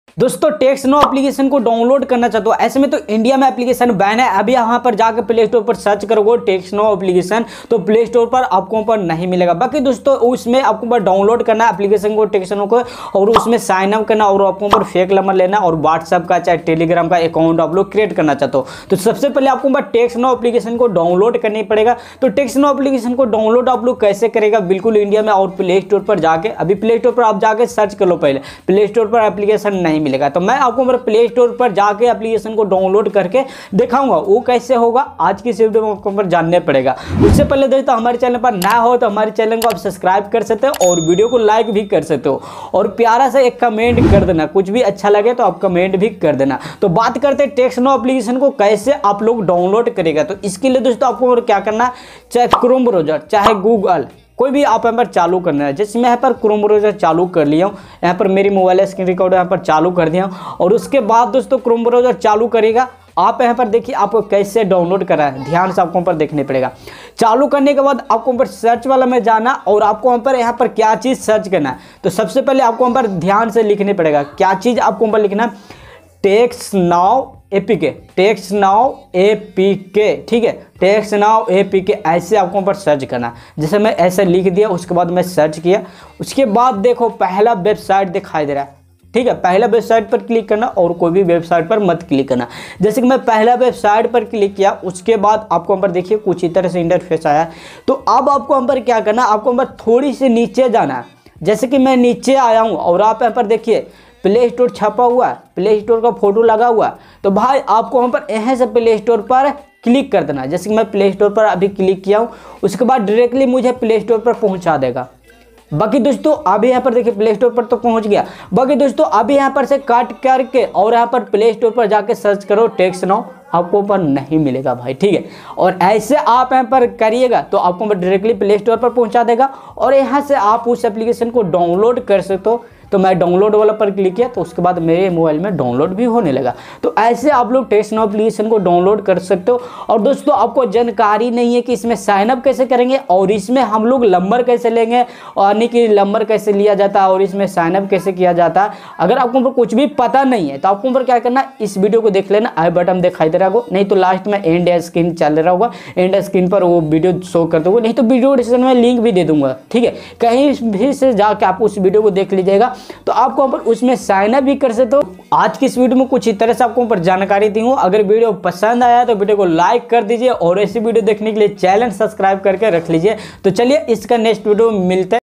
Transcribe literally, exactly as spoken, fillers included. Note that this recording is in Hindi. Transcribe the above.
दोस्तों टेक्स्ट नो एप्लीकेशन को डाउनलोड करना चाहते हो, ऐसे में तो इंडिया में एप्लीकेशन बैन है। अभी यहाँ पर जाकर प्ले स्टोर पर सर्च करोगे टेक्स्ट नो एप्लीकेशन तो प्ले स्टोर पर आपको पर नहीं मिलेगा। बाकी दोस्तों उसमें आपको पर डाउनलोड करना एप्लीकेशन को टेक्स्ट नो को और उसमें साइन अप करना और आपको पर फेक नंबर लेना और व्हाट्सएप का चाहे टेलीग्राम का अकाउंट आप लोग क्रिएट करना चाहते हो तो सबसे पहले आपको पर टेक्स्ट नो एप्लीकेशन को डाउनलोड करनी पड़ेगा। तो टेक्स्ट नो एप्लीकेशन को डाउनलोड आप लोग कैसे करेगा बिल्कुल इंडिया में, और प्ले स्टोर पर जाके अभी प्ले स्टोर पर आप जाके सर्च कर लो, पहले प्ले स्टोर पर एप्लीकेशन नहीं मिलेगा तो मैं आपको मेरे प्ले स्टोर पर जाके एप्लीकेशन को डाउनलोड करके दिखाऊंगा वो कैसे होगा। आज की इस वीडियो में आपको पर जानने पड़ेगा। उससे पहले दोस्तों हमारे चैनल पर नया हो तो हमारे चैनल को आप सब्सक्राइब कर सकते हो और वीडियो को लाइक भी कर सकते हो और प्यारा सा एक कमेंट कर देना, कुछ भी अच्छा लगे तो आप कमेंट भी कर देना। तो बात करते हैं टेक्स्ट नो एप्लीकेशन को कैसे आप लोग डाउनलोड करेगा। तो इसके लिए दोस्तों आपको क्या करना है, चाहे क्रोम ब्राउजर चाहे गूगल कोई भी आप यहाँ पर चालू करना है। जैसे मैं यहाँ पर क्रोम ब्राउजर चालू कर लिया हूँ, यहाँ पर मेरी मोबाइल स्क्रीन रिकॉर्ड यहाँ पर चालू कर दिया हूँ और उसके बाद दोस्तों क्रोम ब्राउजर चालू करेगा। आप यहाँ पर देखिए आपको कैसे डाउनलोड करा है, ध्यान से आपको पर देखने पड़ेगा। चालू करने के बाद आपको पर सर्च वाला में जाना और आपको वहाँ पर यहाँ पर क्या चीज़ सर्च करना है। तो सबसे पहले आपको वहाँ पर ध्यान से लिखने पड़ेगा क्या चीज़ आपको वहाँ पर लिखना है, text now APK, text now APK, ठीक है, टेक्स्ट नाउ एपीके ऐसे आपको पर सर्च करना। जैसे मैं ऐसे लिख दिया उसके बाद मैं सर्च किया, उसके बाद देखो पहला वेबसाइट दिखाई दे रहा है, ठीक है, पहला वेबसाइट पर क्लिक करना और कोई भी वेबसाइट पर मत क्लिक करना। जैसे कि मैं पहला वेबसाइट पर क्लिक किया उसके बाद आपको हम पर देखिए कुछ इस तरह से इंटरफेस आया। तो अब आपको हम पर क्या करना, आपको हम पर थोड़ी सी नीचे जाना है। जैसे कि मैं नीचे आया हूँ और आप यहाँ पर देखिए प्ले स्टोर छपा हुआ है, प्ले स्टोर का फोटो लगा हुआ है। तो भाई आपको वहाँ पर यहाँ से प्ले स्टोर पर क्लिक कर देना। जैसे कि मैं प्ले स्टोर पर अभी क्लिक किया हूँ उसके बाद डायरेक्टली मुझे प्ले स्टोर पर पहुँचा देगा। बाकी दोस्तों अभी यहाँ पर देखिए प्ले स्टोर पर तो पहुँच गया। बाकी दोस्तों अभी यहाँ पर से काट करके और यहाँ पर प्ले स्टोर पर जाके सर्च करो टेक्स्ट नाउ, आपको पर नहीं मिलेगा भाई, ठीक है। और ऐसे आप यहाँ पर करिएगा तो आपको डायरेक्टली प्ले स्टोर पर पहुँचा देगा और यहाँ से आप उस एप्लीकेशन को डाउनलोड कर सकते हो। तो मैं डाउनलोड वाला पर क्लिक किया तो उसके बाद मेरे मोबाइल में डाउनलोड भी होने लगा। तो ऐसे आप लोग टेक्स्ट नो एप्लीकेशन को डाउनलोड कर सकते हो। और दोस्तों आपको जानकारी नहीं है कि इसमें साइन अप कैसे करेंगे और इसमें हम लोग नंबर कैसे लेंगे और यानी कि नंबर कैसे लिया जाता है और इसमें साइन अप कैसे किया जाता है, अगर आपको पर कुछ भी पता नहीं है तो आपको पर क्या करना, इस वीडियो को देख लेना, आई बटन दिखाई दे रहा होगा, नहीं तो लास्ट में एंड स्क्रीन चल रहा होगा, एंड स्क्रीन पर वो वीडियो शो कर दोगे, नहीं तो वीडियो डिस्क्रिप्शन में लिंक भी दे दूंगा, ठीक है, कहीं भी से जाके आप उस वीडियो को देख लीजिएगा तो आपको पर उसमें साइन अप भी कर सकते हो। आज की इस वीडियो में कुछ इस तरह से आपको पर जानकारी दी हूँ। अगर वीडियो पसंद आया तो वीडियो को लाइक कर दीजिए और ऐसी वीडियो देखने के लिए चैनल सब्सक्राइब करके रख लीजिए। तो चलिए इसका नेक्स्ट वीडियो में मिलते हैं।